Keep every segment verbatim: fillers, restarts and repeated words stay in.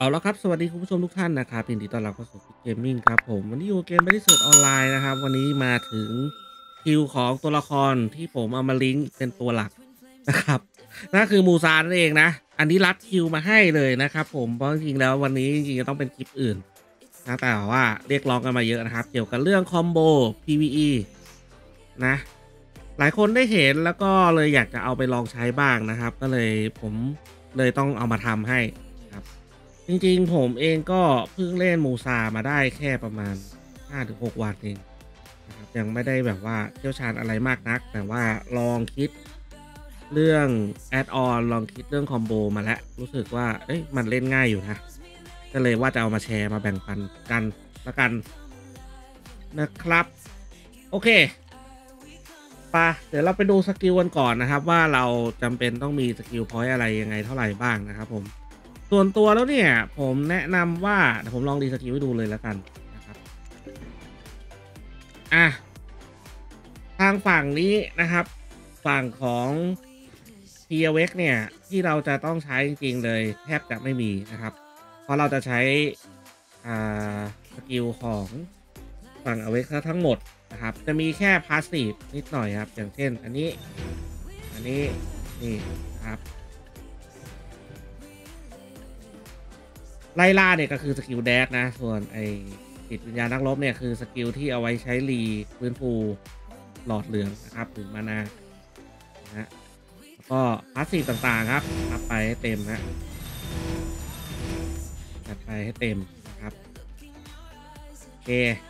เอาละครับสวัสดีคุณผู้ชมทุกท่านนะครับยินดีต้อนรับเข้าสู่ฟิกเกมมิ่งครับผมวันนี้อยู่เกมไม่ได้เสิร์ชออนไลน์นะครับวันนี้มาถึงคิวของตัวละครที่ผมเอามาลิงก์เป็นตัวหลักนะครับนั่นคือมูซานั่นเองนะอันนี้รัดคิวมาให้เลยนะครับผมเพราะจริงๆแล้ววันนี้จริงๆจะต้องเป็นคลิปอื่นนะแต่ว่าเรียกร้องกันมาเยอะนะครับเกี่ยวกับเรื่องคอมโบ พี วี อี นะหลายคนได้เห็นแล้วก็เลยอยากจะเอาไปลองใช้บ้างนะครับก็เลยผมเลยต้องเอามาทำให้ครับ จริงๆผมเองก็เพิ่งเล่นมูซามาได้แค่ประมาณ ห้าถึงหก วันเองนะครับยังไม่ได้แบบว่าเชี่ยวชาญอะไรมากนักแต่ว่าลองคิดเรื่องแอดออนลองคิดเรื่องคอมโบมาแล้วรู้สึกว่าเอ้ยมันเล่นง่ายอยู่นะก็เลยว่าจะเอามาแชร์มาแบ่งปันกันละกันนะครับโอเคปะเดี๋ยวเราไปดูสกิลกันก่อนนะครับว่าเราจำเป็นต้องมีสกิลพอยต์อะไรยังไงเท่าไหร่บ้างนะครับผม ส่วนตัวแล้วเนี่ยผมแนะนำว่าเดี๋ยวผมลองดีสกิลให้ดูเลยแล้วกันนะครับอ่ะทางฝั่งนี้นะครับฝั่งของเทียเวกเนี่ยที่เราจะต้องใช้จริงๆเลยแทบจะไม่มีนะครับเพราะเราจะใช้อ่าสกิลของฝั่งอเวกทั้งหมดนะครับจะมีแค่พาสซีฟนิดหน่อยครับอย่างเช่นอันนี้อันนี้นี่นะครับ ไล่ล่าเนี่ยก็คือสกิลแดดนะส่วนไอจิตวิญญาณนักรบเนี่ยคือสกิลที่เอาไว้ใช้รีฟื้นฟูหลอดเหลืองนะครับหรือมานานะฮะแล้วก็พาสซีฟต่างๆครับอัพไปให้เต็มฮะจัดไปให้เต็มนะครับโอเค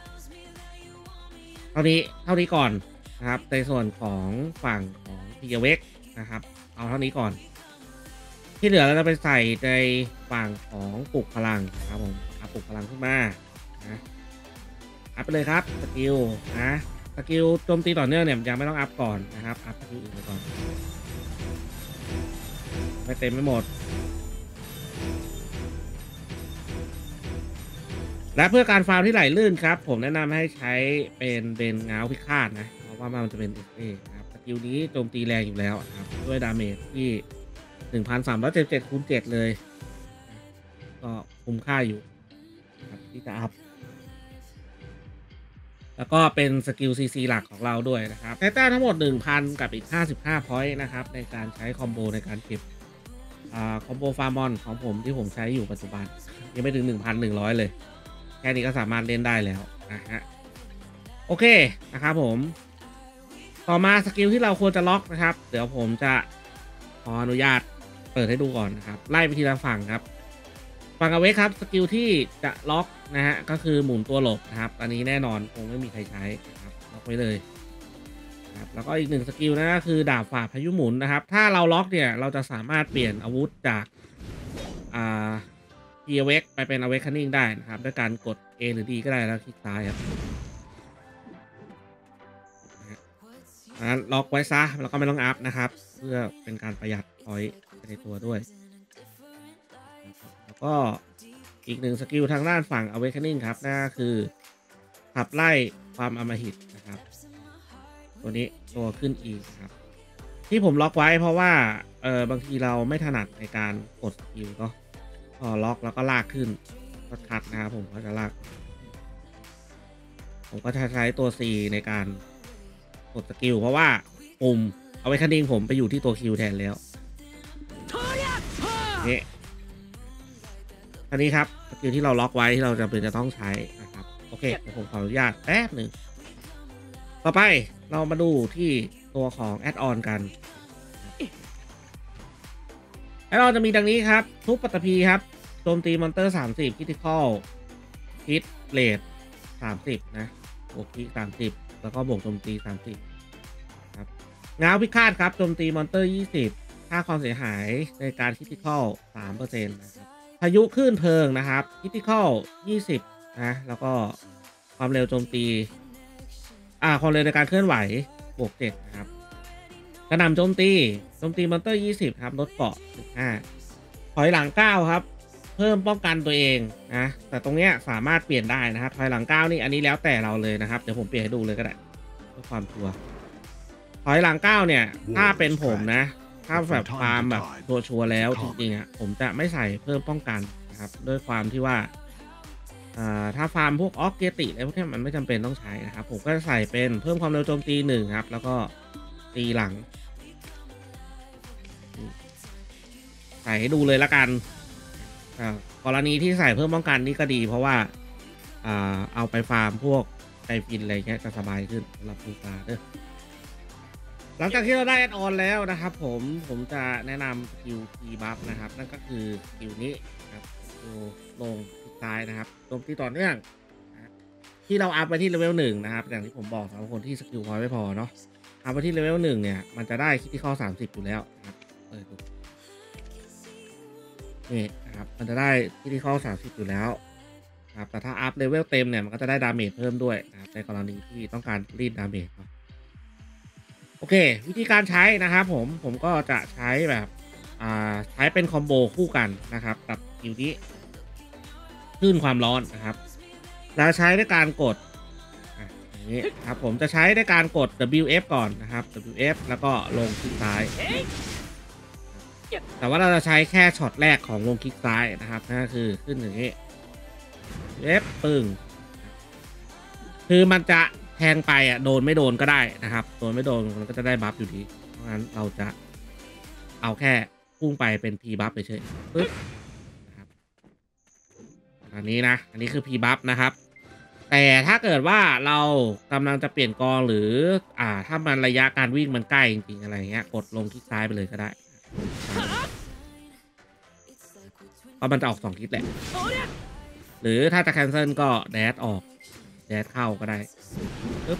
เท่านี้เท่านี้ก่อนนะครับในส่วนของฝั่งของพีเวกนะครับเอาเท่านี้ก่อน ที่เหลือเราจะไปใส่ในฝั่งของปลุกพลังนะครับผมอัพปลุกพลังขึ้นมานะอัพไปเลยครับสกิลนะสกิลโจมตีต่อเนื่องเนี่ยยังไม่ต้องอัพก่อนนะครับอัพสกิลอื่นไปก่อนไม่เต็มไม่หมดและเพื่อการฟาร์มที่ไหลลื่นครับผมแนะนำให้ใช้เป็นเบนเงาพิฆาตนะเพราะว่ามันจะเป็นเอเอนะครับสกิลนี้โจมตีแรงอยู่แล้วนะครับด้วยดาเมจที่หนึ่งพันสามร้อยเจ็ดสิบเจ็ดคูณเจ็ดเลยก็คุ้มค่าอยู่ครับที่จะอัพ แล้วก็เป็นสกิล ซี ซี หลักของเราด้วยนะครับใช้แต้มทั้งหมด หนึ่งพัน กับอีก ห้าสิบห้า พอยต์นะครับในการใช้คอมโบในการเก็บอ่าคอมโบฟาร์มอนของผมที่ผมใช้อยู่ปัจจุบันยังไม่ถึง หนึ่งพันหนึ่งร้อย เลย แค่นี้ก็สามารถเล่นได้แล้วนะฮะโอเคนะครับผมต่อมาสกิลที่เราควรจะล็อกนะครับ เดี๋ยวผมจะขออนุญาตเปิดให้ดูก่อนนะครับไล่ไปทีละฝั่งครับ ฝั่งเอาไว้ครับสกิลที่จะล็อกนะฮะก็คือหมุนตัวหลบนะครับอันนี้แน่นอนคงไม่มีใครใช้นะครับล็อกไว้เลยนะครับแล้วก็อีกหนึ่งสกิลนะก็คือดาบฝ่าพายุหมุนนะครับถ้าเราล็อกเนี่ยเราจะสามารถเปลี่ยนอาวุธจากอ่าเกียร์เวกไปเป็น Awakening ได้นะครับด้วยการกด A หรือ D ก็ได้แล้วคลิกซ้ายครับนั้นล็อกไว้ซะแล้วก็ไม่ต้องอัพนะครับเพื่อเป็นการประหยัดพอยต์ในตัวด้วยแล้วก็อีกหนึ่งสกิลทางด้านฝั่ง Awakening ครับนั่นก็คือขับไล่ความอำมหิตนะครับตัวนี้ตัวขึ้นอีกครับที่ผมล็อกไว้เพราะว่าเออบางทีเราไม่ถนัดในการกดสกิลก็พอล็อกแล้วก็ลากขึ้นก็คัดนะครับผมก็จะลากผมก็จะใช้ตัว C ในการกดสกิลเพราะว่าปุ่ม Awakening ผมไปอยู่ที่ตัว Q แทนแล้วนี่อันนี้ครับสกิลที่เราล็อกไว้ที่เราจำเป็นจะต้องใช้นะครับโอเคเดี๋ยวผมขออนุญาตแป๊บหนึ่งต่อไปเรามาดูที่ตัวของแอดออนกันแอดออนจะมีดังนี้ครับทุกปัตตภีครับโจมตีมอนเตอร์สามสิบคริติคอลฮิตเรทสามสิบนะบวกคีสามสิบแล้วก็บวกโจมตีสามสิบครับง้าวพิฆาตครับโจมตีมอนเตอร์ยี่สิบค่าความเสียหายในการคริติคอลสามเปอร์เซ็นต์นะครับพายุคลื่นเพลิงนะครับคริติคอลยี่สิบนะแล้วก็ความเร็วโจมตีอ่าความเร็วในการเคลื่อนไหวบวกเจ็ดนะครับกระหน่ำโจมตีโจมตีมอนเตอร์ยี่สิบครับลดเกาะสิบห้าถอยหลังเก้าครับเพิ่มป้องกันตัวเองนะแต่ตรงเนี้ยสามารถเปลี่ยนได้นะครับถอยหลังเก้านี่อันนี้แล้วแต่เราเลยนะครับเดี๋ยวผมเปลี่ยนให้ดูเลยก็ได้เพื่อความชัวร์ถอยหลังเก้าเนี่ยถ้าเป็นผมนะถ้าแบบฟาร์มแบบชัวร์ๆแล้วจริงๆอ่ะผมจะไม่ใส่เพิ่มป้องกันนะครับด้วยความที่ว่าอ่าถ้าฟาร์มพวกออกเกติอะไรพวกนี้มันไม่จำเป็นต้องใช้นะครับผมก็จะใส่เป็นเพิ่มความเร็วโจมตีหนึ่งครับแล้วก็ตีหลังใส่ให้ดูเลยละกันกรณีที่ใส่เพิ่มป้องกันนี่ก็ดีเพราะว่าอ่าเอาไปฟาร์มพวกไกฟินอะไรเงี้ยจะสบายขึ้นสำหรับลูกปลาเด้อหลังจากที่เราได้แอดออนแล้วนะครับผมผมจะแนะนำสกิลทีบัฟนะครับนั่นก็คือสกิลนี้ครับดูลงทิศซ้ายนะครับโจมตีต่อเนื่องที่เราอัพไปที่เลเวลหนึ่งนะครับอย่างที่ผมบอกสำหรับคนที่สกิลพอยไม่พอเนาะอัพไปที่เลเวลหนึ่งเนี่ยมันจะได้คิดที่ข้อสามสิบอยู่แล้วนะครับเออดูนี่นะครับมันจะได้คิดที่ข้อสามสิบอยู่แล้วครับแต่ถ้าอัพเลเวลเต็มเนี่ยมันก็จะได้ดาเมจเพิ่มด้วยนะครับในกรณีที่ต้องการรีดดาเมจเนาะโอเควิธีการใช้นะครับผมผมก็จะใช้แบบอ่าใช้เป็นคอมโบคู่กันนะครับกับสกิลนี้คลื่นความร้อนนะครับเราใช้ด้วยการกดอย่างนี้ครับผมจะใช้ด้วยการกด ดับเบิลยู เอฟ ก่อนนะครับ ดับเบิลยู เอฟ แล้วก็ลงคลิกซ้ายแต่ว่าเราจะใช้แค่ช็อตแรกของลงคลิกซ้ายนะครับนั่นก็คือขึ้นอย่างนี้เอฟปึ้งคือมันจะแทงไปอ่ะโดนไม่โดนก็ได้นะครับโดนไม่โดนมันก็จะได้บัฟอยู่ดีเพราะงั้นเราจะเอาแค่พุ่งไปเป็น P บัฟไปเฉยปึ๊บนะครับอันนี้นะอันนี้คือ P บัฟนะครับแต่ถ้าเกิดว่าเรากำลังจะเปลี่ยนกองหรืออ่าถ้ามันระยะการวิ่งมันใกล้จริงๆอะไรเงี้ยกดลงคลิกซ้ายไปเลยก็ได้เพราะมันจะออกสองคลิกแหละหรือถ้าจะแคนเซิลก็แดดออกแดดเข้าก็ได้ปึ๊บ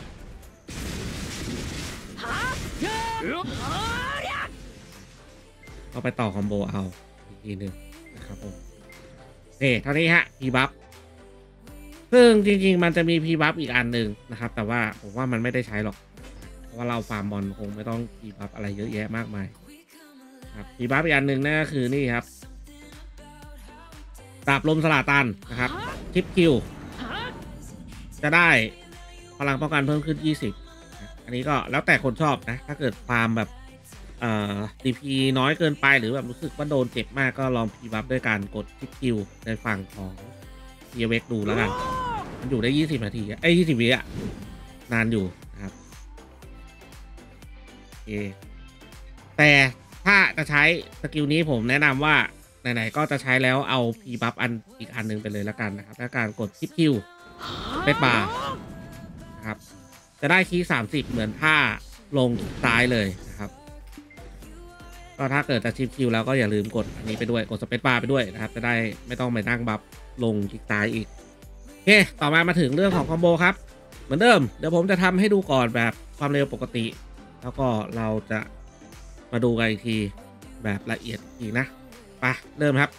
ก็ไปต่อคอมโบเอาอีกทีหนึ่งนะครับผมเฮ้เท่านี้ฮะพีบัฟซึ่งจริงๆมันจะมีพีบัฟอีกอันหนึ่งนะครับแต่ว่าผมว่ามันไม่ได้ใช้หรอกเพราะว่าเราฟาร์มบอลคงไม่ต้องพีบัฟอะไรเยอะแยะมากมายครับพีบัฟอีกอันหนึ่งนั่นก็คือนี่ครับดาบลมสลาตันนะครับทิปคิวจะได้พลังป้องกันเพิ่มขึ้นยี่สิบอันนี้ก็แล้วแต่คนชอบนะถ้าเกิดฟาร์มแบบเอ่อ ดี พี น้อยเกินไปหรือแบบรู้สึกว่าโดนเจ็บมากก็ลองพีบัฟด้วยการกดทิปคิวในฝั่งของเทียเวกดูแล้วกันมันอยู่ได้ยี่สิบนาทีไอ้ยี่สิบวิอ่ะนานอยู่นะครับโอเคแต่ถ้าจะใช้สกิลนี้ผมแนะนำว่าไหนๆก็จะใช้แล้วเอาพีบัฟอันอีกอันหนึ่งไปเลยแล้วกันนะครับด้วยการกดทิปคิวเป็นบาร์นะครับจะได้คีย์สามสิบเหมือนท่าลงซ้ายเลยนะครับก็ถ้าเกิดจะชิปคิวแล้วก็อย่าลืมกดอันนี้ไปด้วยกดสเปซบาร์ไปด้วยนะครับจะได้ไม่ต้องไปนั่งบัฟลงคลิกซ้ายอีกโอเคต่อมามาถึงเรื่องของคอมโบครับเหมือนเดิมเดี๋ยวผมจะทำให้ดูก่อนแบบความเร็วปกติแล้วก็เราจะมาดูกันอีกทีแบบละเอียดอีกนะไปเริ่มครับ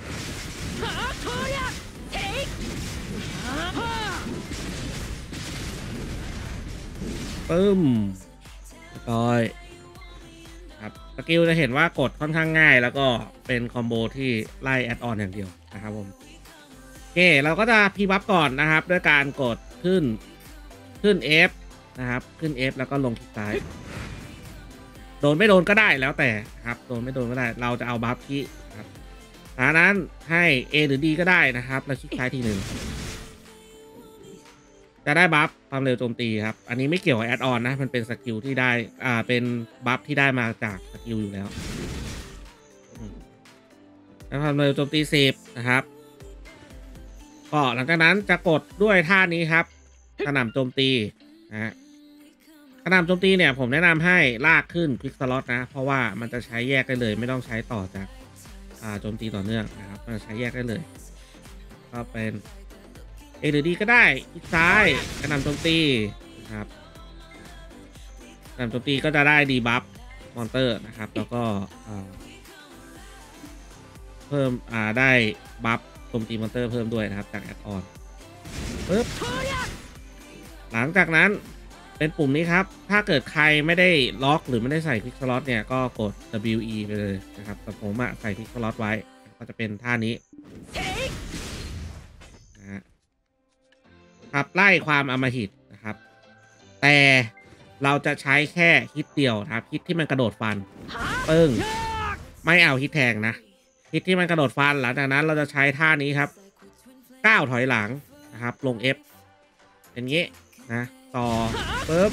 ปึ้มร้อยครับสกิลจะเห็นว่ากดค่อนข้างง่ายแล้วก็เป็นคอมโบที่ไล่แอดออนอย่างเดียวนะครับผมโอเคเราก็จะพีบัฟก่อนนะครับด้วยการกดขึ้นขึ้น F นะครับขึ้น F แล้วก็ลงคลิกซ้ายโดนไม่โดนก็ได้แล้วแต่ครับโดนไม่โดนก็ได้เราจะเอาบัฟที่ครับดังนั้นให้ A หรือ D ก็ได้นะครับแล้วคลิกซ้ายทีหนึ่งจะได้บัฟความเร็วโจมตีครับอันนี้ไม่เกี่ยวกับแอดออนนะมันเป็นสกิลที่ได้อ่าเป็นบัฟที่ได้มาจากสกิลอยู่แล้วแล้วความเร็วโจมตีสิบนะครับก็หลังจากนั้นจะกดด้วยท่านี้ครับกระหน่ำโจมตีนะฮะกระหน่ำโจมตีเนี่ยผมแนะนำให้ลากขึ้นควิกสล็อตนะเพราะว่ามันจะใช้แยกได้เลยไม่ต้องใช้ต่อจากอ่าโจมตีต่อเนื่องนะครับมันจะใช้แยกได้เลยก็เป็นเอหรือดีก็ได้คลิกซ้ายกระหน่ำโจมตีนะครับกระหน่ำโจมตีก็จะได้ดีบัฟมอนเตอร์นะครับแล้วก็เพิ่มอ่าได้บัฟโจมตีมอนเตอร์เพิ่มด้วยนะครับจากแอดออนปึ๊บหลังจากนั้นเป็นปุ่มนี้ครับถ้าเกิดใครไม่ได้ล็อกหรือไม่ได้ใส่คลิกสล็อตเนี่ยก็กด ดับเบิลยู อี ไปเลยนะครับแต่ผมอะใส่คลิกสล็อตไว้ก็จะเป็นท่านี้นะฮะขับไล่ความอำมหิตนะครับแต่เราจะใช้แค่ฮิตเดียวนะครับฮิตที่มันกระโดดฟันปึ้งไม่เอาฮิตแทงนะฮิตที่มันกระโดดฟันหลังจากนั้นเราจะใช้ท่านี้ครับก้าวถอยหลังนะครับลง F เป็นงี้นะต่อปึ๊บ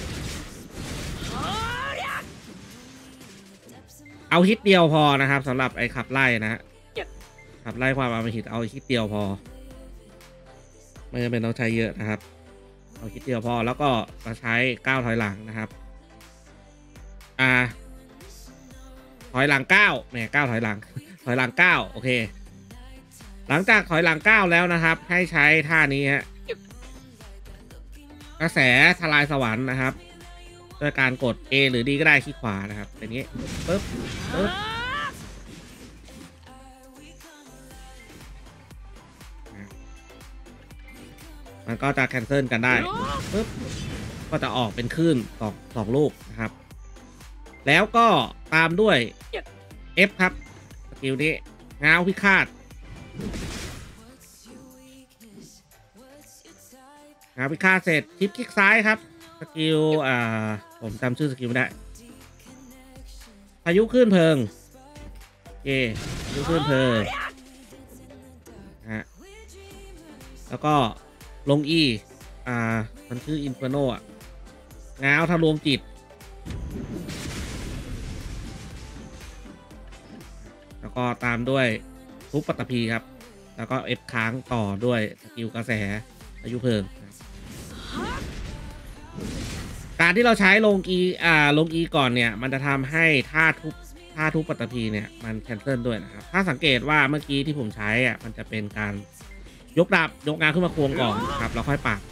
เอาฮิตเดียวพอนะครับสำหรับไอ้ขับไล่นะฮะขับไล่ความอำมหิตเอาฮิตเดียวพอไม่จำเป็นต้องใช้เยอะนะครับเอาฮิตเดียวพอแล้วก็มาใช้ก้าวถอยหลังนะครับอ่าถอยหลังเก้าแหมก้าวถอยหลังถอยหลังเก้าโอเคหลังจากถอยหลังเก้าแล้วนะครับให้ใช้ท่านี้ฮะกระแสทลายสวรรค์นะครับด้วยการกด A หรือ D ก็ได้คลิกขวานะครับเป็นนี้ปึ๊บปึ๊บมันก็จะแคนเซิลกันได้ปึ๊บก็จะออกเป็นคลื่นสองสองลูกนะครับแล้วก็ตามด้วย F ครับสกิลนี้ง้าวพิฆาตง้าวพิฆาตเสร็จทิปคลิกซ้ายครับสกิลอ่าผมจำชื่อสกิลไม่ได้พายุคลื่นเพลิงโอเคพายุคลื่นเพลิงนะฮะแล้วก็ลง E อ่ามันชื่ออินเฟอร์โนอ่ะง้าวทะลวงจิตแล้วก็ตามด้วยทุบปัตตภีครับแล้วก็เอฟค้างต่อด้วยสกิลกระแสพายุเพลิงการที่เราใช้ลง E อ่าลง E ก่อนเนี่ยมันจะทำให้ท่าทุบท่าทุบปัตตภีเนี่ยมันแคนเซิลด้วยนะครับถ้าสังเกตว่าเมื่อกี้ที่ผมใช้อ่ะมันจะเป็นการยกดาบยกงานขึ้นมาควงก่อนครับแล้วค่อยปัก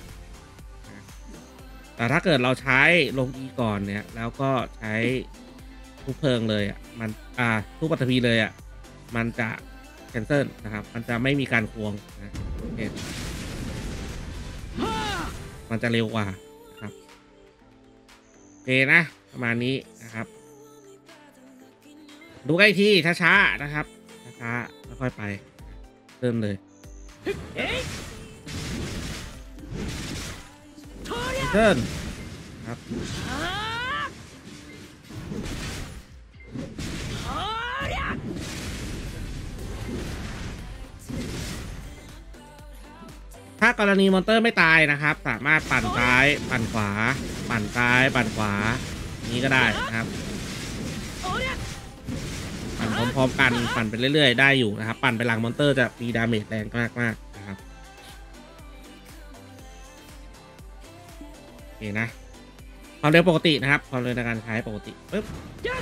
แต่ถ้าเกิดเราใช้ลง E ก่อนเนี่ยแล้วก็ใช้ทุบเพลิงเลยอ่ะมันอ่าทุบปัตตภีเลยอ่ะมันจะแคนเซิลนะครับมันจะไม่มีการควงนะมันจะเร็วกว่าครับโอเคนะประมาณนี้นะครับดูใกล้ที่ช้าๆนะครับช้าๆแล้วค่อยไปเริ่มเลยเริ่มครับถ้ากรณีมอนเตอร์ไม่ตายนะครับสามารถปั่นซ้ายปั่นขวาปั่นซ้ายปั่นขวานี้ก็ได้นะครับปั่นพร้อมๆกันปั่นไปเรื่อยๆได้อยู่นะครับปั่นไปหลังมอนเตอร์จะมีดาเมจแรงมากๆนะครับโอเคนะความเร็วปกตินะครับความเร็วในการใช้ปกติปึ๊บ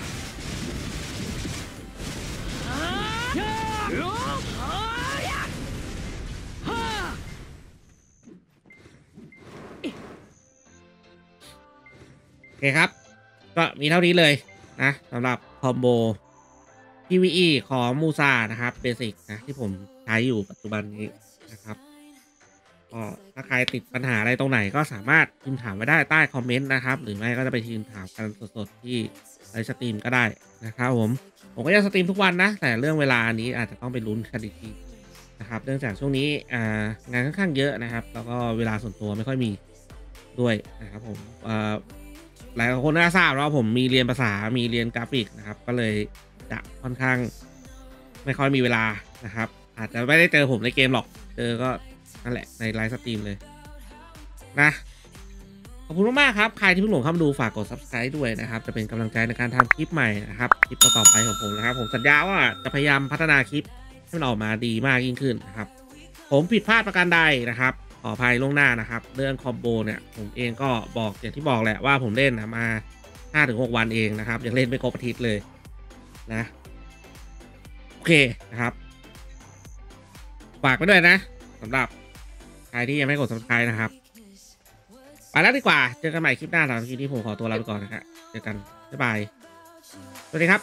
โอเคครับก็มีเท่านี้เลยนะสำหรับคอมโบ พี วี อี ของมูซานะครับเบสิกนะที่ผมใช้อยู่ปัจจุบันนี้นะครับก็ถ้าใครติดปัญหาอะไรตรงไหนก็สามารถพิมพ์ถามไว้ได้ใต้คอมเมนต์นะครับหรือไม่ก็จะไปพิมพ์ถามกันสดๆที่ไลฟ์สตรีมก็ได้นะครับผมผมก็จะสตรีมทุกวันนะแต่เรื่องเวลานี้อาจจะต้องไปลุ้นกันอีกทีนะครับเนื่องจากช่วงนี้งานค่อนข้างเยอะนะครับแล้วก็เวลาส่วนตัวไม่ค่อยมีด้วยนะครับผมหลายคนน่าทราบว่าผมมีเรียนภาษามีเรียนกราฟิกนะครับก็เลยจะค่อนข้างไม่ค่อยมีเวลานะครับอาจจะไม่ได้เจอผมในเกมหรอกเจอก็นั่นแหละในไลฟ์สตรีมเลยนะขอบคุณมากๆครับใครที่เพิ่งหลงเข้ามาดูฝากกด ซับสไครบ์ ด้วยนะครับจะเป็นกำลังใจในการทำคลิปใหม่นะครับคลิปต่อไปของผมนะครับผมสัญญาว่าจะพยายามพัฒนาคลิปให้มันออกมาดีมากยิ่งขึ้นนะครับผมผิดพลาดประการใดนะครับขออภัยล่วงหน้านะครับเรื่องคอมโบเนี่ยผมเองก็บอกอย่างที่บอกแหละว่าผมเล่นนะมา ห้าถึงหก วันเองนะครับยังเล่นไม่ครบอาทิตย์เลยนะโอเคนะครับฝากไปด้วยนะสำหรับใครที่ยังไม่กด ซับสไครบ์ นะครับไปแล้วดีกว่าเจอกันใหม่คลิปหน้าสำหรับคลิปนี้ผมขอตัวลาไปก่อนนะครับเจอกันบ๊ายบายสวัสดี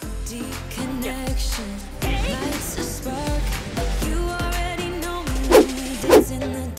ครับ